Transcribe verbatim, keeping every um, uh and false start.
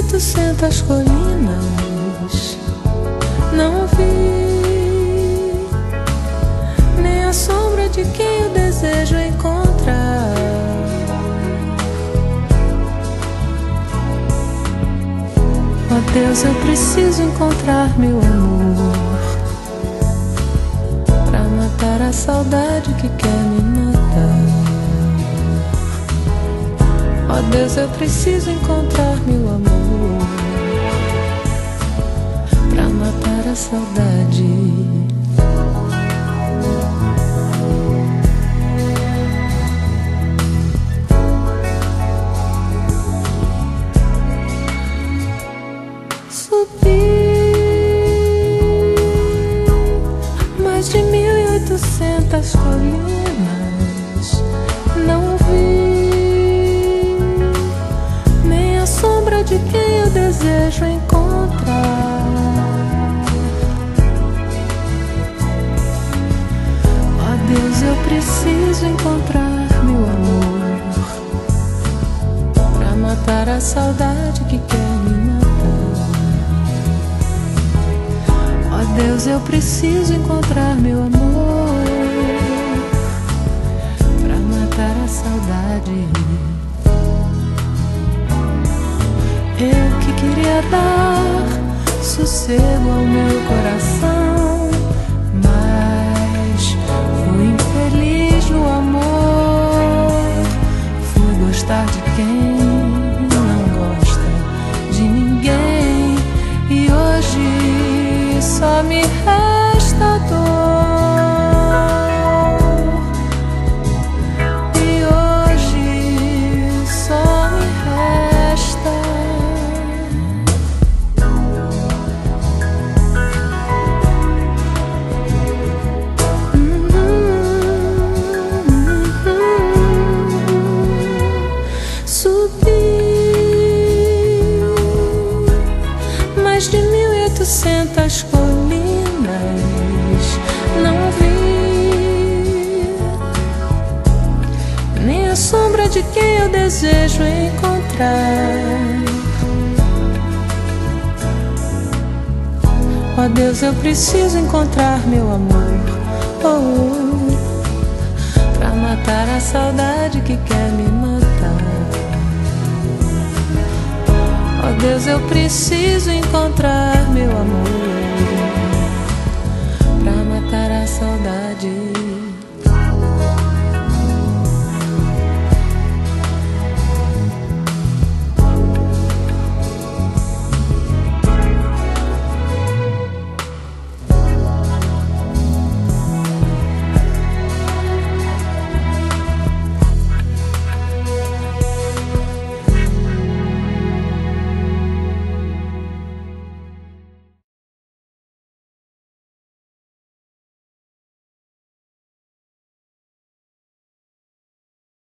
oitocentas colinas, não vi nem a sombra de quem eu desejo encontrar. Oh Deus, eu preciso encontrar meu amor pra matar a saudade que quer me matar. Oh Deus, eu preciso encontrar meu amor pra matar a saudade. Mais de mil e oitocentas colinas, não vi nem a sombra de quem eu desejo encontrar. Oh Deus, eu preciso encontrar meu amor pra matar a saudade que quer me matar. Oh Deus, eu preciso encontrar meu amor pra matar a saudade. Eu que queria dar sossego ao meu coração, mas fui infeliz no amor. Fui gostar de quem não gosta de ninguém, e hoje só me resta dor. E hoje só me resta hum, hum, hum. Subi mais de mil e oitocentas colinas, não vi nem a sombra de quem eu desejo encontrar. Oh Deus, eu preciso encontrar meu amor, oh, pra matar a saudade que quer me matar. Oh Deus, eu preciso encontrar meu amor